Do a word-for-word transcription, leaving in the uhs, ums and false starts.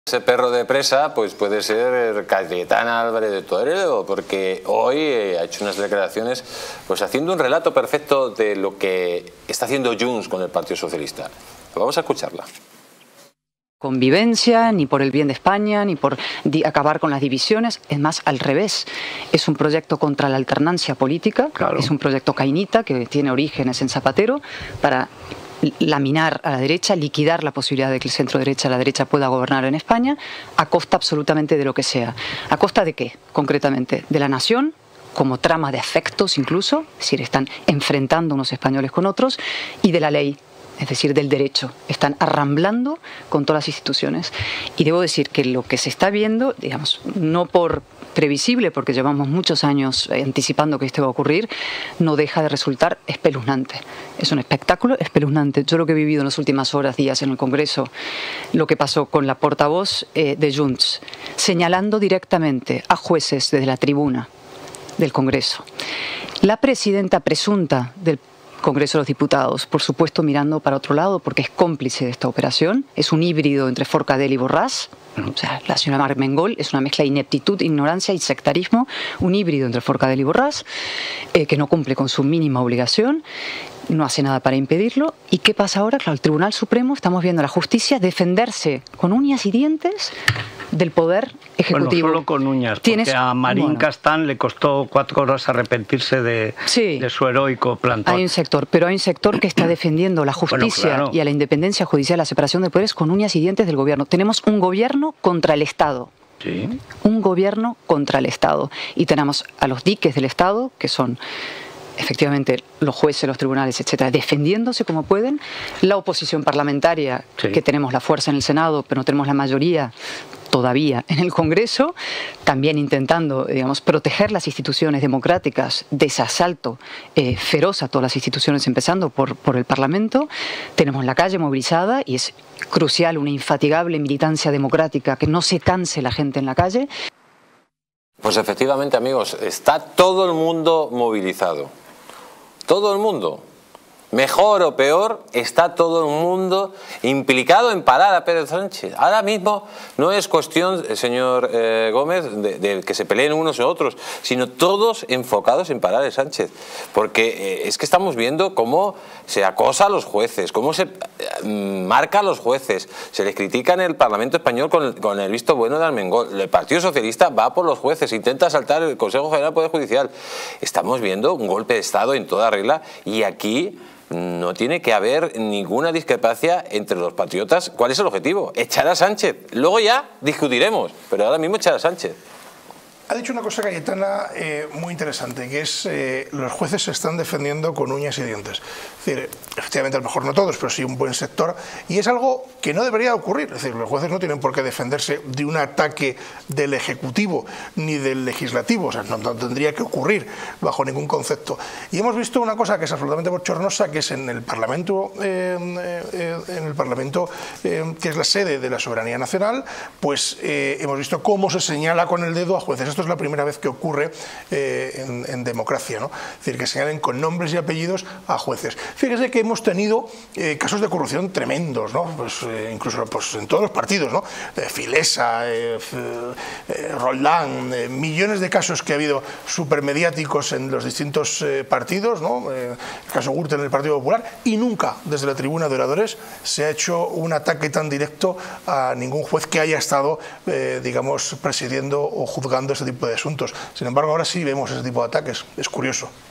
Ese perro de presa pues puede ser Cayetana Álvarez de Toledo, porque hoy eh, ha hecho unas declaraciones pues haciendo un relato perfecto de lo que está haciendo Junts con el Partido Socialista. Vamos a escucharla. Convivencia, ni por el bien de España, ni por acabar con las divisiones, es más al revés. Es un proyecto contra la alternancia política, claro. Es un proyecto cainita que tiene orígenes en Zapatero para laminar a la derecha, liquidar la posibilidad de que el centro derecha, la derecha pueda gobernar en España a costa absolutamente de lo que sea. ¿A costa de qué? Concretamente, de la nación, como trama de afectos incluso, es decir, están enfrentando unos españoles con otros, y de la ley, es decir, del derecho. Están arramblando con todas las instituciones. Y debo decir que lo que se está viendo, digamos, no por previsible, porque llevamos muchos años anticipando que esto va a ocurrir, no deja de resultar espeluznante. Es un espectáculo espeluznante. Yo lo que he vivido en las últimas horas, días en el Congreso, lo que pasó con la portavoz eh, de Junts, señalando directamente a jueces desde la tribuna del Congreso. La presidenta presunta del Congreso de los Diputados, por supuesto mirando para otro lado porque es cómplice de esta operación, es un híbrido entre Forcadell y Borràs, o sea, la señora Armengol es una mezcla de ineptitud, ignorancia y sectarismo, un híbrido entre Forcadell y Borràs, eh, que no cumple con su mínima obligación, no hace nada para impedirlo. ¿Y qué pasa ahora? Claro, el Tribunal Supremo, estamos viendo a la justicia defenderse con uñas y dientes del poder ejecutivo. Bueno, solo con uñas, porque ¿Tienes? a Marín bueno. Castán le costó cuatro horas arrepentirse de, sí, de su heroico plantón. Hay un sector, pero hay un sector que está defendiendo la justicia bueno, claro. y a la independencia judicial, la separación de poderes con uñas y dientes del gobierno. Tenemos un gobierno contra el Estado. Sí. Un gobierno contra el Estado. Y tenemos a los diques del Estado, que son efectivamente los jueces, los tribunales, etcétera, defendiéndose como pueden, la oposición parlamentaria, sí. que tenemos la fuerza en el Senado, pero no tenemos la mayoría todavía en el Congreso, también intentando, digamos, proteger las instituciones democráticas de ese asalto eh, feroz a todas las instituciones, empezando por, por el Parlamento. Tenemos la calle movilizada y es crucial una infatigable militancia democrática, que no se canse la gente en la calle. Pues efectivamente, amigos, está todo el mundo movilizado. Todo el mundo. Mejor o peor, está todo el mundo implicado en parar a Pedro Sánchez. Ahora mismo no es cuestión, señor eh, Gómez, de, de que se peleen unos u otros, sino todos enfocados en parar a Sánchez. Porque eh, es que estamos viendo cómo se acosa a los jueces, cómo se eh, marca a los jueces, se les critica en el Parlamento Español con el, con el visto bueno de Armengol. El Partido Socialista va por los jueces, intenta saltar el Consejo General del Poder Judicial. Estamos viendo un golpe de Estado en toda regla y aquí no tiene que haber ninguna discrepancia entre los patriotas. ¿Cuál es el objetivo? Echar a Sánchez. Luego ya discutiremos, pero ahora mismo echar a Sánchez. Ha dicho una cosa Cayetana eh, muy interesante, que es eh, los jueces se están defendiendo con uñas y dientes. Es decir, efectivamente a lo mejor no todos, pero sí un buen sector, y es algo que no debería ocurrir. Es decir, los jueces no tienen por qué defenderse de un ataque del Ejecutivo ni del Legislativo, o sea, no, no tendría que ocurrir bajo ningún concepto. Y hemos visto una cosa que es absolutamente bochornosa, que es en el Parlamento, eh, eh, en el Parlamento eh, que es la sede de la soberanía nacional, pues eh, hemos visto cómo se señala con el dedo a jueces. Esto es la primera vez que ocurre eh, en, en democracia, ¿no? Es decir, que señalen con nombres y apellidos a jueces. Fíjese que hemos tenido eh, casos de corrupción tremendos, ¿no? Pues, eh, incluso pues, en todos los partidos, ¿no? Eh, Filesa, eh, eh, Roldán, eh, millones de casos que ha habido supermediáticos en los distintos eh, partidos, ¿no? Eh, el caso Gürtel en el Partido Popular, y nunca desde la tribuna de oradores se ha hecho un ataque tan directo a ningún juez que haya estado, eh, digamos, presidiendo o juzgando ese tipo de asuntos. Sin embargo, ahora sí vemos ese tipo de ataques. Es curioso.